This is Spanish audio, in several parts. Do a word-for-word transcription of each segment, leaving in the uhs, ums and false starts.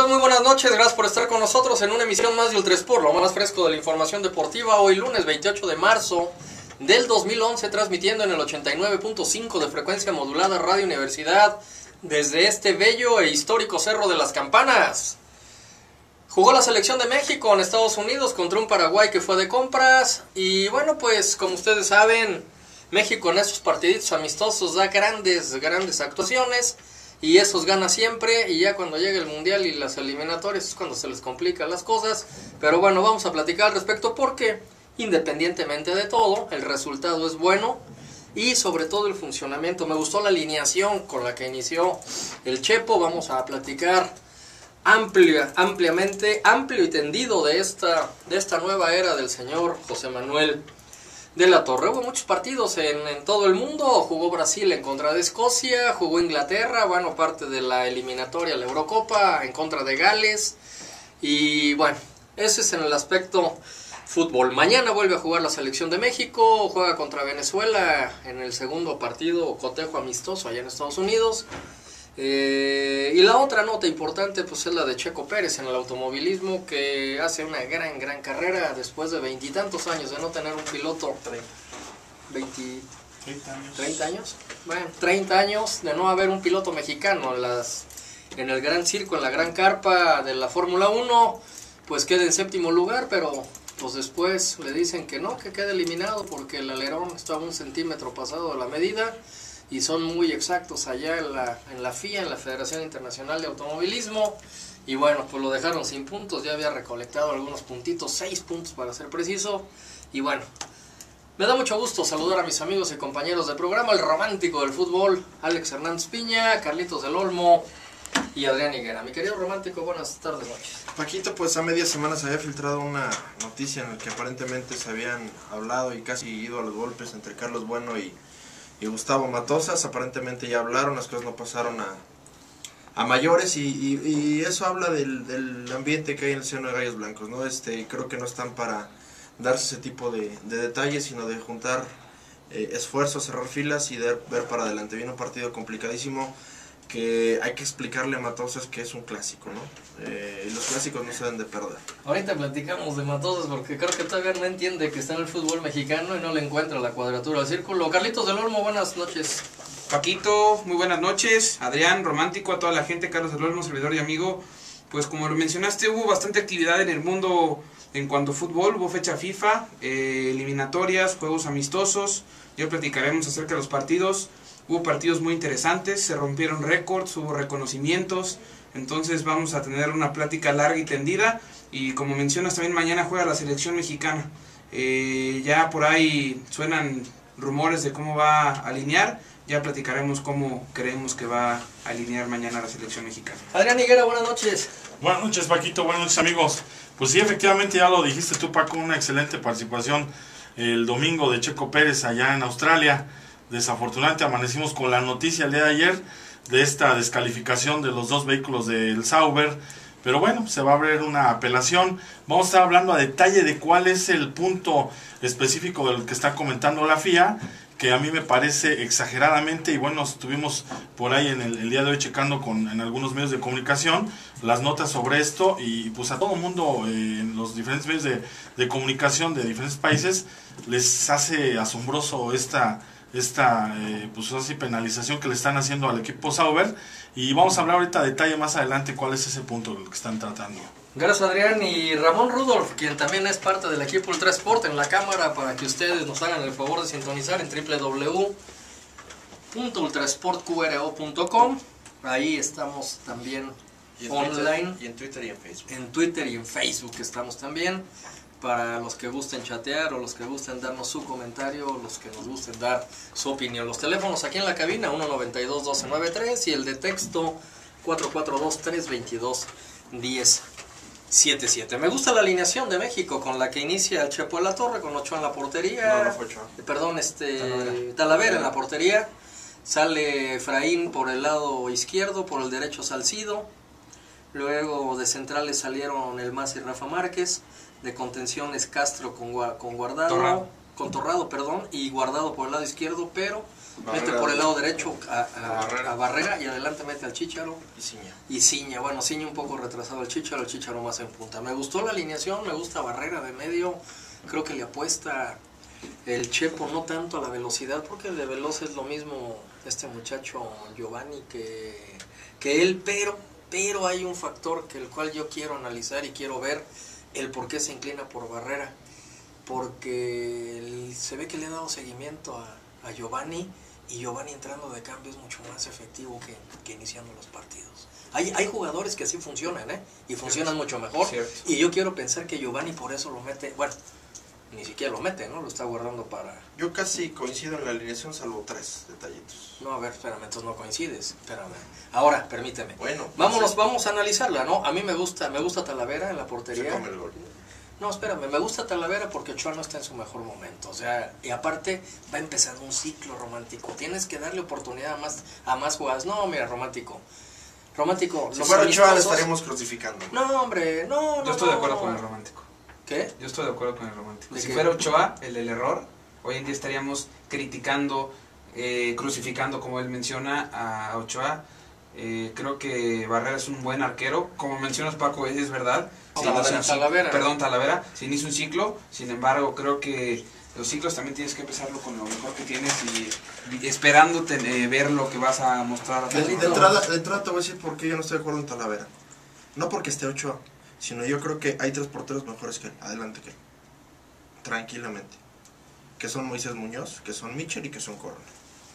pues muy buenas noches, gracias por estar con nosotros en una emisión más de Ultrasport, lo más fresco de la información deportiva, hoy lunes veintiocho de marzo del dos mil once, transmitiendo en el ochenta y nueve punto cinco de frecuencia modulada Radio Universidad, desde este bello e histórico Cerro de las Campanas. Jugó la selección de México en Estados Unidos contra un Paraguay que fue de compras, y bueno, pues como ustedes saben, México en esos partiditos amistosos da grandes, grandes actuaciones, y esos gana siempre, y ya cuando llega el Mundial y las eliminatorias es cuando se les complican las cosas. Pero bueno, vamos a platicar al respecto porque, independientemente de todo, el resultado es bueno, y sobre todo el funcionamiento. Me gustó la alineación con la que inició el Chepo. Vamos a platicar amplia, ampliamente, amplio y tendido de esta, de esta nueva era del señor José Manuel de la Torre. Hubo muchos partidos en, en todo el mundo. Jugó Brasil en contra de Escocia, jugó Inglaterra, bueno, parte de la eliminatoria, la Eurocopa, en contra de Gales. Y bueno, ese es en el aspecto fútbol. Mañana vuelve a jugar la selección de México, juega contra Venezuela en el segundo partido, cotejo amistoso allá en Estados Unidos. Eh, y la otra nota importante pues es la de Checo Pérez en el automovilismo, que hace una gran gran carrera después de veintitantos años de no tener un piloto. veinte, treinta años, bueno, treinta años de no haber un piloto mexicano en, las, en el gran circo, en la gran carpa de la Fórmula uno. Pues queda en séptimo lugar, pero pues después le dicen que no, que queda eliminado porque el alerón estaba un centímetro pasado de la medida. Y son muy exactos allá en la, en la F I A, en la Federación Internacional de Automovilismo. Y bueno, pues lo dejaron sin puntos, ya había recolectado algunos puntitos, seis puntos para ser preciso. Y bueno, me da mucho gusto saludar a mis amigos y compañeros de programa, el romántico del fútbol, Alex Hernández Piña, Carlitos del Olmo y Adrián Higuera. Mi querido romántico, buenas tardes, noches. Paquito, pues a media semana se había filtrado una noticia en la que aparentemente se habían hablado y casi ido a los golpes entre Carlos Bueno y... y Gustavo Matosas. Aparentemente ya hablaron, las cosas no pasaron a, a mayores, y, y, y eso habla del, del ambiente que hay en el seno de Gallos Blancos, ¿no? Este, creo que no están para darse ese tipo de, de detalles, sino de juntar eh, esfuerzos, cerrar filas y de ver para adelante. Viene un partido complicadísimo que hay que explicarle a Matosas que es un clásico, ¿no? Eh, los clásicos no se deben de perder. Ahorita platicamos de Matosas porque creo que todavía no entiende que está en el fútbol mexicano y no le encuentra la cuadratura al círculo. Carlitos del Olmo, buenas noches. Paquito, muy buenas noches. Adrián, romántico, a toda la gente. Carlos del Olmo, servidor y amigo. Pues como lo mencionaste, hubo bastante actividad en el mundo en cuanto a fútbol. Hubo fecha FIFA, eh, eliminatorias, juegos amistosos. Ya platicaremos acerca de los partidos. Hubo partidos muy interesantes, se rompieron récords, hubo reconocimientos. Entonces vamos a tener una plática larga y tendida. Y como mencionas, también mañana juega la selección mexicana. Eh, ya por ahí suenan rumores de cómo va a alinear. Ya platicaremos cómo creemos que va a alinear mañana la selección mexicana. Adrián Higuera, buenas noches. Buenas noches, Paquito, buenas noches, amigos. Pues sí, efectivamente ya lo dijiste tú, Paco, una excelente participación el domingo de Checo Pérez allá en Australia. Desafortunadamente amanecimos con la noticia el día de ayer de esta descalificación de los dos vehículos del Sauber, pero bueno, se va a abrir una apelación. Vamos a estar hablando a detalle de cuál es el punto específico del que está comentando la F I A, que a mí me parece exageradamente, y bueno, estuvimos por ahí en el, el día de hoy checando con, en algunos medios de comunicación las notas sobre esto, y pues a todo el mundo eh, en los diferentes medios de, de comunicación de diferentes países les hace asombroso esta esta eh, pues así penalización que le están haciendo al equipo Sauber, y vamos a hablar ahorita a detalle más adelante cuál es ese punto del que están tratando. Gracias, Adrián. Y Ramón Rudolf, quien también es parte del equipo Ultrasport en la cámara, para que ustedes nos hagan el favor de sintonizar en doble u doble u doble u punto ultrasport q r o punto com. Ahí estamos también Y en online. Twitter, y en Twitter y en Facebook. En Twitter y en Facebook estamos también, para los que gusten chatear o los que gusten darnos su comentario o los que nos gusten dar su opinión. Los teléfonos aquí en la cabina, uno noventa y dos, doce noventa y tres, y el de texto cuatro cuatro dos, tres veintidós, diez setenta y siete. Me gusta la alineación de México con la que inicia el Chepo de la Torre, con Ochoa en la portería. No, no fue Ochoa. Perdón, este Talavera. Talavera en la portería. Sale Efraín por el lado izquierdo, por el derecho Salcido. Luego de centrales salieron El Mas y Rafa Márquez. De contenciones Castro con, con Guardado, Torrado. con Torrado, perdón, y Guardado por el lado izquierdo, pero Mete por el lado derecho a, a, Barrera. a Barrera y adelante mete al Chícharo. Y Ciña. Y Ciña, bueno, Ciña un poco retrasado el Chícharo, el Chícharo más en punta. Me gustó la alineación, me gusta Barrera de medio, creo que le apuesta el Chepo no tanto a la velocidad, porque el de veloz es lo mismo este muchacho Giovanni que, que él, pero, pero hay un factor que el cual yo quiero analizar y quiero ver el por qué se inclina por Barrera. Porque el, se ve que le ha dado seguimiento a, a Giovanni, y Giovanni entrando de cambio es mucho más efectivo que, que iniciando los partidos. Hay, hay jugadores que así funcionan, ¿eh? Y funcionan mucho mejor. Cierto. Y yo quiero pensar que Giovanni por eso lo mete, bueno, ni siquiera lo mete, ¿no? Lo está guardando para... Yo casi coincido en la alineación, salvo tres detallitos. No, a ver, espérame, entonces no coincides. Espérame. Ahora, permíteme. Bueno. Vámonos, pues, vamos a analizarla, ¿no? A mí me gusta, me gusta Talavera en la se portería. come el gol. No, espérame, me gusta Talavera porque Ochoa no está en su mejor momento, o sea, y aparte va empezando un ciclo romántico, tienes que darle oportunidad a más, a más jugadas. No, mira, romántico, romántico. Si los fuera Ochoa le amistosos- estaríamos crucificando. No, hombre, no, no. Yo estoy de no. acuerdo con el romántico. ¿Qué? Yo estoy de acuerdo con el romántico. ¿De Si qué? fuera Ochoa, el del error, hoy en día estaríamos criticando, eh, crucificando, como él menciona, a Ochoa. Eh, creo que Barrera es un buen arquero. Como mencionas, Paco, es verdad. Se Talavera, inicia un ciclo- Talavera. Perdón, Talavera. Se inicia un ciclo. Sin embargo, creo que los ciclos también tienes que empezarlo con lo mejor que tienes y, y esperándote eh, ver lo que vas a mostrar. De, de entrada, de entrada te voy a decir por qué yo no estoy de acuerdo en Talavera. No porque esté Ochoa, sino yo creo que hay tres porteros mejores que él, adelante que él. Tranquilamente. Que son Moisés Muñoz, que son Michel y que son Corona.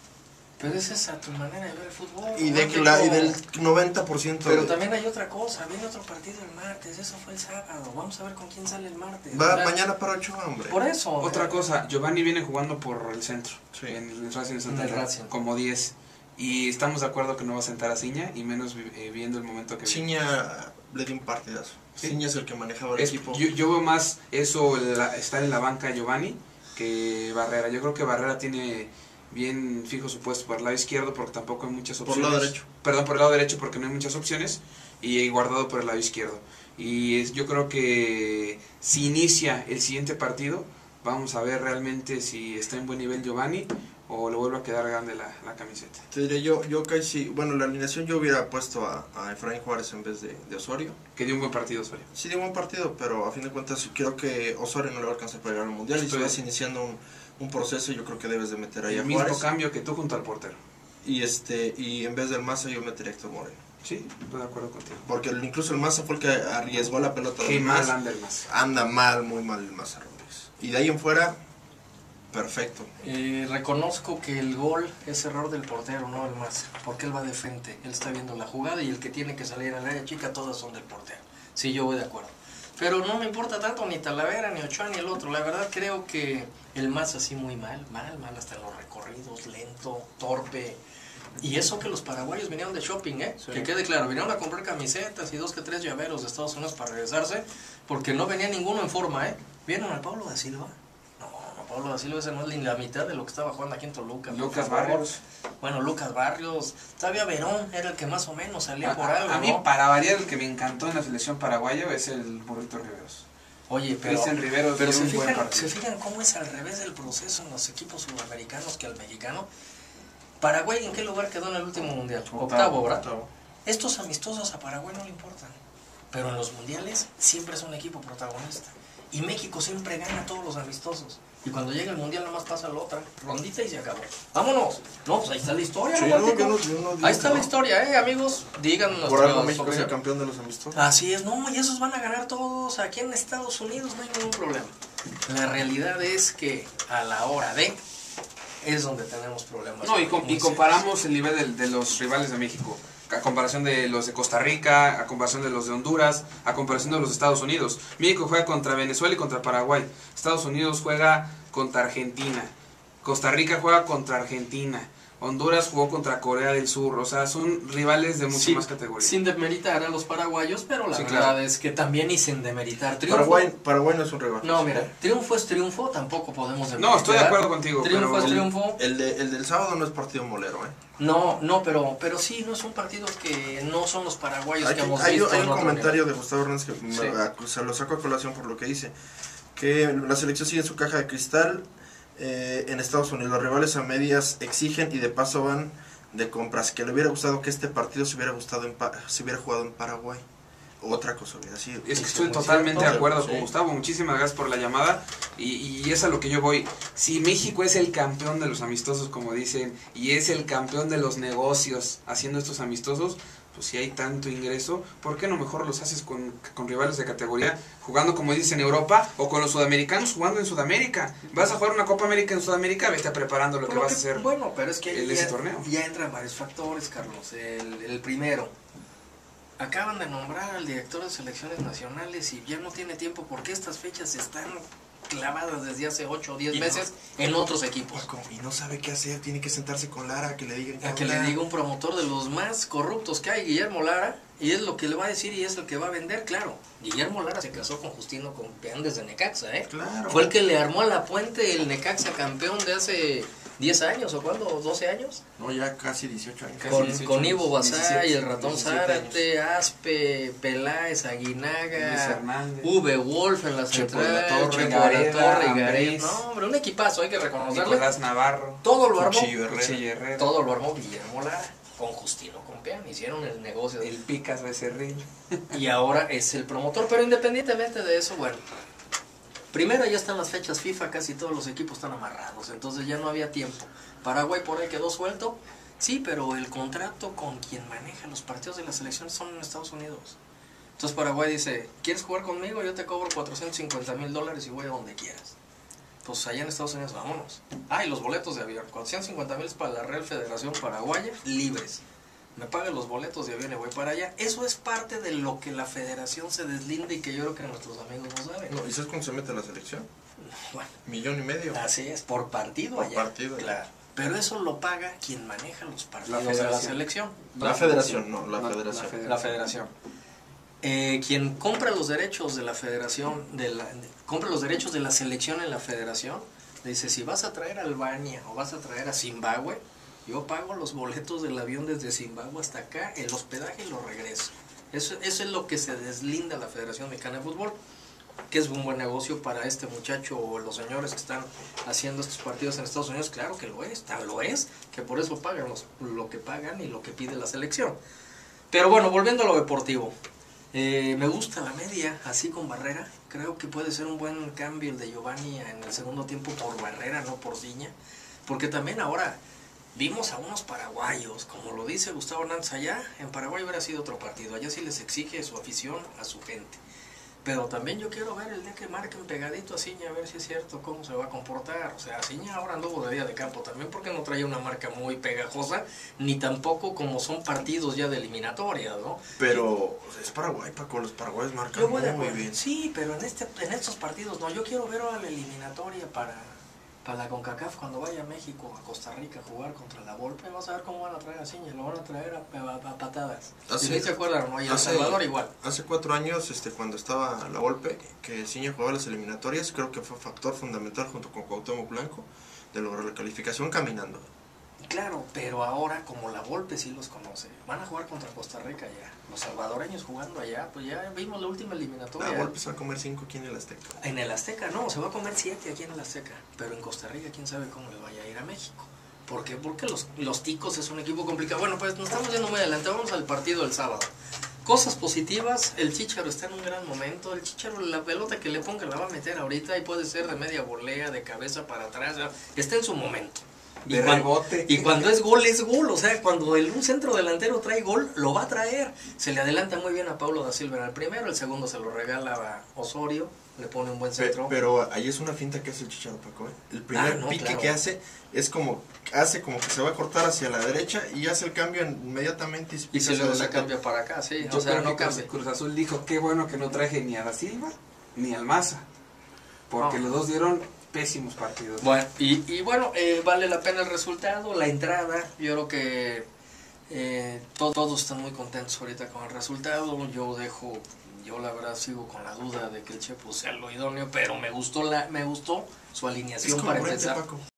Pero esa es a tu manera de ver el fútbol. Y, de que romántico. la, y del noventa por ciento Pero de- también hay otra cosa, viene otro partido el martes, eso fue el sábado, vamos a ver con quién sale el martes. Va O sea, mañana para Ochoa, hombre. Por eso. Otra eh, cosa, Giovanni viene jugando por el centro, Sí. en el Racing de En el Santander, Racing. como diez. Y estamos de acuerdo que no va a sentar a Ciña, y menos eh, viendo el momento que viene. Ciña le dio un partidazo. Sí. Ciña es el que manejaba el Es- equipo. yo, yo veo más eso, la- estar en la banca Giovanni, que Barrera. Yo creo que Barrera tiene bien fijo su puesto por el lado izquierdo, porque tampoco hay muchas Por opciones. el lado derecho. Perdón, por el lado derecho, porque no hay muchas opciones, y Guardado por el lado izquierdo. Y es- yo creo que si inicia el siguiente partido, vamos a ver realmente si está en buen nivel Giovanni o le vuelve a quedar grande la, la camiseta. Te diré, yo, yo casi, bueno, la alineación yo hubiera puesto a, a Efraín Juárez en vez de, de Osorio. Que dio un buen partido, Osorio. Sí, dio un buen partido, pero a fin de cuentas creo que Osorio no le va a alcanzar para llegar al Mundial. Y si Estoy- vas iniciando un, un proceso, yo creo que debes de meter ahí El a mismo Juárez. cambio que tú junto al portero. Y, este, y en vez del Maza yo metería a Héctor Moreno. Sí, estoy de acuerdo contigo. Porque el- incluso el Maza fue el que arriesgó la pelota. Qué de mal más. anda el más. Anda mal, muy mal el Maza Rodríguez. Y de ahí en fuera, perfecto. Eh, reconozco que el gol es error del portero, no el más, porque él va de frente, él está viendo la jugada y el que tiene que salir al área chica, todas son del portero. Sí, yo voy de acuerdo. Pero no me importa tanto ni Talavera, ni Ochoa, ni el otro. La verdad creo que el más así muy mal, mal, mal hasta en los recorridos, lento, torpe. Y eso que los paraguayos vinieron de shopping, ¿eh? Sí. Que quede claro, vinieron a comprar camisetas y dos que tres llaveros de Estados Unidos para regresarse, porque no venía ninguno en forma, ¿eh? ¿Vieron al Pablo da Silva? No, no, Pablo da Silva ese no es ni la mitad de lo que estaba jugando aquí en Toluca. por Lucas favor. Barrios. Bueno, Lucas Barrios. Todavía Verón era el que más o menos salía A, por algo, a mí, ¿no? para variar, el que me encantó en la selección paraguaya es el Burrito Riveros. Oye, pero, Cristian Riveros pero dio se, un buen fijan, partido. se fijan cómo es al revés del proceso en los equipos sudamericanos que al mexicano. Paraguay, ¿en qué lugar quedó en el último mundial? Octavo, ¿verdad? Octavo. Estos amistosos a Paraguay no le importan, pero en los mundiales siempre es un equipo protagonista. Y México siempre gana todos los amistosos. Y cuando llega el mundial nada más pasa la otra rondita y se acabó. ¡Vámonos! No, pues ahí está la historia, Sí, romántico. no, yo no- yo no digo Ahí está que la no. historia, ¿eh, amigos? Díganos. Por algo México es el campeón de los amistosos. Así es, no, y esos van a ganar todos. Aquí en Estados Unidos no hay ningún problema. La realidad es que a la hora de es donde tenemos problemas. No, y, com- muy y comparamos el nivel de, de los rivales de México, a comparación de los de Costa Rica, a comparación de los de Honduras, a comparación de los de Estados Unidos. México juega contra Venezuela y contra Paraguay. Estados Unidos juega contra Argentina. Costa Rica juega contra Argentina. Honduras jugó contra Corea del Sur. O sea, son rivales de mucha Sí, más categoría. Sin demeritar a los paraguayos, pero la Sí, verdad claro. es que también y sin demeritar. Triunfo. Paraguay, Paraguay no es un rival. No, mira, triunfo es triunfo, tampoco podemos demeritar. No, estoy de acuerdo contigo, Triunfo pero es El, triunfo. el, de- el del sábado no es partido molero, ¿eh? No, no, pero, pero sí, no es un partido que no son los paraguayos Hay, que hemos hay- visto. hay en un otro comentario nivel. de Gustavo Hernández que me- Sí. a- se lo saco a colación por lo que dice, que la selección sigue en su caja de cristal, eh, en Estados Unidos. Los rivales a medias exigen y de paso van de compras. Que le hubiera gustado que este partido se hubiera gustado en pa se hubiera jugado en Paraguay. Otra cosa hubiera sido. Es que estoy totalmente cierto, de acuerdo sí. con Gustavo. Muchísimas gracias por la llamada. Y, y es a lo que yo voy. Si México es el campeón de los amistosos, como dicen, y es el campeón de los negocios haciendo estos amistosos, pues si hay tanto ingreso, ¿por qué no mejor los haces con, con rivales de categoría, jugando como dicen en Europa, o con los sudamericanos jugando en Sudamérica? Vas a jugar una Copa América en Sudamérica, vete preparando lo que Bueno, vas a hacer. Bueno, pero es que el ya, ese torneo. ya entran varios factores, Carlos. El, el primero, acaban de nombrar al director de selecciones nacionales y ya no tiene tiempo porque estas fechas están clavadas desde hace ocho o diez meses no, en otros equipos. Y no sabe qué hacer, tiene que sentarse con Lara, que le digan a que le diga un promotor de los más corruptos que hay, Guillermo Lara, y es lo que le va a decir y es el que va a vender, claro. Guillermo Lara se casó con Justino Compeán desde Necaxa, ¿eh? Claro. Fue el que le armó a la puente el Necaxa campeón de hace diez años, ¿o cuándo? ¿doce años? No, ya casi dieciocho años. Con, dieciocho con Ivo años, Basay, el ratón Zárate, años. Aspe, Peláez, Aguinaga, Hernández, V. Wolf en la Chepo de la central, Torre, Chepo de la Gareda, Torre, Ambriz. Gareda. No, hombre, un equipazo, hay que reconocerle. Nicolás Navarro, Todo lo armó, Cuchillo Herrera. Cuchillo Herrera, todo lo armó Guillermo Lara con Justino Compeán, hicieron el negocio. el Picas Becerril. Y ahora es el promotor, pero independientemente de eso, bueno, primero ya están las fechas FIFA, casi todos los equipos están amarrados, entonces ya no había tiempo. Paraguay por ahí quedó suelto, sí, pero el contrato con quien maneja los partidos de la selección son en Estados Unidos. Entonces Paraguay dice, ¿quieres jugar conmigo? Yo te cobro cuatrocientos cincuenta mil dólares y voy a donde quieras. Pues allá en Estados Unidos, vámonos. Ah, y los boletos de avión, cuatrocientos cincuenta mil para la Real Federación Paraguaya, libres. Me pagan los boletos de avión y voy para allá. Eso es parte de lo que la federación se deslinda y que yo creo que nuestros amigos no saben. No, ¿y sabes cuándo se mete a la selección? Bueno, Millón y medio. así es, por partido Por allá. partido. Claro. Pero eso lo paga quien maneja los partidos La de la federación. selección. La federación, no, la No, federación. la federación. La federación. Eh, quien compra los derechos de la federación, de la, de- compra los derechos de la selección en la federación, dice, si vas a traer a Albania o vas a traer a Zimbabue, yo pago los boletos del avión desde Zimbabue hasta acá, el hospedaje y lo regreso. Eso, eso es lo que se deslinda la Federación Mexicana de Fútbol, que es un buen negocio para este muchacho o los señores que están haciendo estos partidos en Estados Unidos. Claro que lo es, tal lo es, que por eso pagan los, lo que pagan y lo que pide la selección. Pero bueno, volviendo a lo deportivo, eh, me gusta la media, así con Barrera. Creo que puede ser un buen cambio el de Giovanni en el segundo tiempo por Barrera, no por Ciña. Porque también ahora vimos a unos paraguayos, como lo dice Gustavo Hernández allá, en Paraguay hubiera sido otro partido. Allá sí les exige su afición a su gente. Pero también yo quiero ver el día que marquen pegadito a Ciña, a ver si es cierto cómo se va a comportar. O sea, Ciña ahora anduvo de día de campo también porque no traía una marca muy pegajosa, ni tampoco como son partidos ya de eliminatorias, ¿no? Pero es Paraguay, Paco, los paraguayos marcan Yo voy de muy acuerdo. bien. Sí, pero en este en estos partidos no. Yo quiero ver ahora la eliminatoria para, para la CONCACAF cuando vaya a México, a Costa Rica a jugar contra la Volpe. Vamos a ver cómo van a traer a Ciña. Lo van a traer a, a, a patadas. Hace- ¿Sí se acuerdan? ¿No? Y El hace- Salvador igual. Hace cuatro años, este, cuando estaba la Volpe, que Ciña jugaba las eliminatorias, creo que fue factor fundamental junto con Cuauhtémoc Blanco de lograr la calificación caminando. Claro, pero ahora como la Volpe sí los conoce, van a jugar contra Costa Rica ya. Los salvadoreños jugando allá, pues ya vimos la última eliminatoria. La Volpe se va a comer cinco aquí en el Azteca. En el Azteca, no, se va a comer siete aquí en el Azteca. Pero en Costa Rica, quién sabe cómo le vaya a ir a México. ¿Por qué? Porque los, los ticos es un equipo complicado. Bueno, pues nos estamos yendo muy adelante. Vamos al partido del sábado. Cosas positivas, el Chícharo está en un gran momento. El Chícharo, la pelota que le ponga la va a meter ahorita y puede ser de media volea, de cabeza para atrás. Está en su momento. Y De cuando, rebote. y cuando es gol, es gol. O sea, cuando el, un centro delantero trae gol, lo va a traer. Se le adelanta muy bien a Paulo da Silva en el primero. El segundo se lo regala a Osorio. Le pone un buen Pe- centro. Pero ahí es una finta que hace el Chicharo, Paco, ¿eh? El primer Ah, no, pique claro. que hace es como hace como que se va a cortar hacia la derecha y hace el cambio inmediatamente y, Y pica si luego hacia se adelante. cambia para acá, sí. Yo o sea, creo no que Cruz, cambia. Cruz Azul dijo, qué bueno que no traje ni a Da Silva ni al Maza, porque No. los dos dieron pésimos partidos. Bueno, y, y bueno, eh, vale la pena el resultado, la entrada. Yo creo que eh, to- todos están muy contentos ahorita con el resultado. Yo dejo, yo la verdad sigo con la duda de que el Chepo sea lo idóneo, pero me gustó la, me gustó su Es alineación para congruente, empezar. Paco.